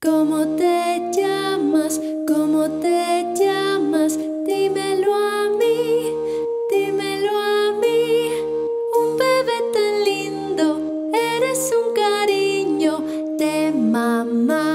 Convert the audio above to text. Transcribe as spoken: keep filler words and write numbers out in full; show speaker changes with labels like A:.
A: ¿Cómo te llamas? ¿Cómo te llamas? Dímelo a mí, dímelo a mí. Un bebé tan lindo, eres un cariño de mamá.